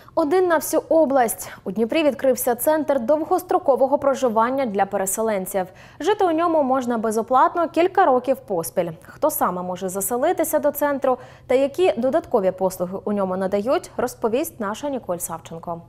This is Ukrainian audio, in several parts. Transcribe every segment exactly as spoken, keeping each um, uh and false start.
Один на всю область. У Дніпрі відкрився центр довгострокового проживання для переселенців. Жити у ньому можна безоплатно кілька років поспіль. Хто саме може заселитися до центру та які додаткові послуги у ньому надають, розповість наша Ніколь Савченко.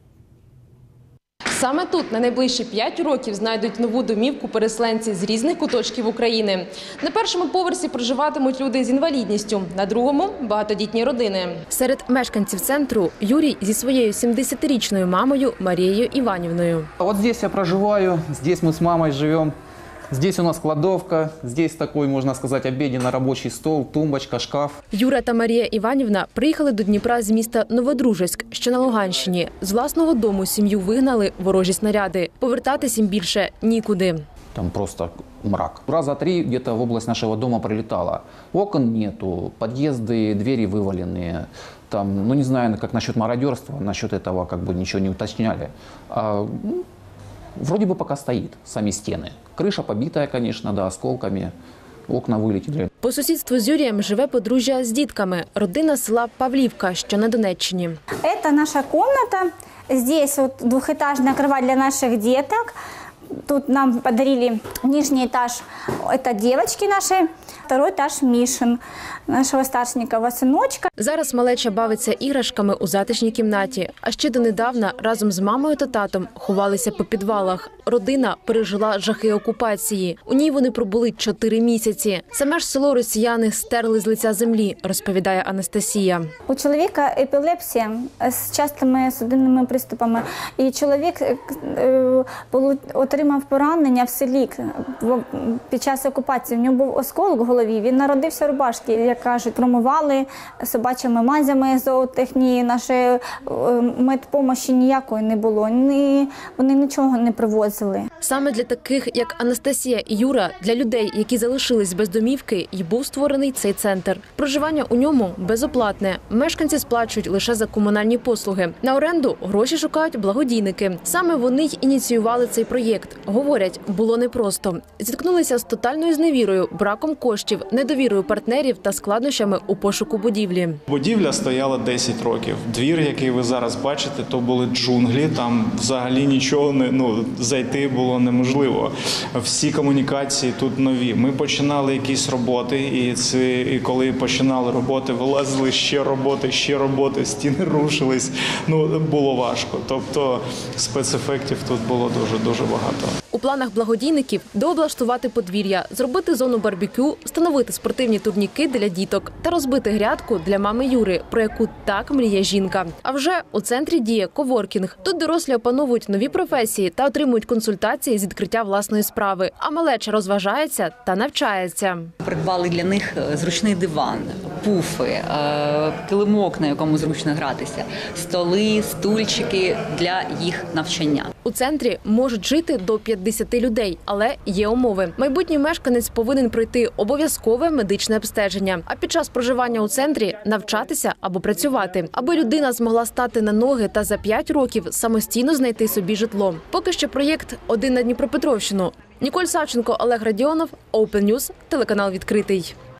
Саме тут на найближчі п'ять років знайдуть нову домівку переселенці з різних куточків України. На першому поверсі проживатимуть люди з інвалідністю, на другому – багатодітні родини. Серед мешканців центру Юрій зі своєю сімдесятирічною мамою Марією Іванівною. Вот здесь я проживаю, здесь мы с мамой живем. Здесь у нас кладовка, здесь такой, можно сказать, обеденно-рабочий стол, тумбочка, шкаф. Юра та Марія Іванівна приїхали до Дніпра з міста Новодружеськ, що на Луганщині. З власного дому сім'ю вигнали ворожі снаряди. Повертатись їм більше нікуди. Там просто мрак. Раза три где-то в область нашего дома прилетало. Окон нету, подъезды, двери вываленные. Там, ну не знаю, как насчет мародерства, насчет этого как бы ничего не уточняли. А, ну, вроде бы пока стоит, сами стены. Крыша побитая, конечно, да, осколками. Окна вилетіли. По сусідству з Юрієм живе подружжя з дітками. Родина села Павлівка, що на Донеччині. Це наша кімната. Здесь вот двухэтажная кровать для наших деток. Тут нам подарили нижний этаж, это девочки наши, второй этаж Мишин, нашего старшенького сыночка. Зараз малеча бавиться іграшками у затишній кімнаті. А ще донедавна разом з мамою та татом ховалися по підвалах. Родина пережила жахи окупації. У ній вони пробули чотири місяці. Саме ж село росіяни стерли з лиця землі, розповідає Анастасія. У чоловіка епілепсія з частими судинними приступами. І чоловік е, отримав поранення в селі під час окупації. В нього був осколок в голові. Він народився в рубашці, як кажуть, промивали собачими мазями зоотехнії. Нашої медпомощі ніякої не було. Ні, вони нічого не привозили. Саме для таких, як Анастасія і Юра, для людей, які залишились без домівки, і був створений цей центр. Проживання у ньому безоплатне. Мешканці сплачують лише за комунальні послуги. На оренду гроші шукають благодійники. Саме вони й ініціювали цей проєкт. Говорять, було непросто. Зіткнулися з тотальною зневірою, браком коштів, недовірою партнерів та складнощами у пошуку будівлі. Будівля стояла десять років. Двір, який ви зараз бачите, то були джунглі. Там взагалі нічого не, ну, зайти було неможливо. Всі комунікації тут нові. Ми починали якісь роботи, і, це, і коли починали роботи, вилазили ще роботи, ще роботи, стіни рушились. Ну, було важко. Тобто спецефектів тут було дуже-дуже багато. У планах благодійників дооблаштувати подвір'я, зробити зону барбекю, встановити спортивні турніки для діток та розбити грядку для мами Юри, про яку так мріє жінка. А вже у центрі діє коворкінг. Тут дорослі опановують нові професії та отримують консультації з відкриття власної справи. А малеча розважається та навчається. Придбали для них зручний диван, пуфи, килимок, на якому зручно гратися, столи, стульчики для їх навчання. У центрі можуть жити до п'ятдесяти людей, але є умови. Майбутній мешканець повинен пройти обов'язкове медичне обстеження, а під час проживання у центрі навчатися або працювати, аби людина змогла стати на ноги та за п'ять років самостійно знайти собі житло. Поки що проєкт «Один на Дніпропетровщину». Ніколь Савченко, Олег Радіонов, Open News, телеканал «Відкритий».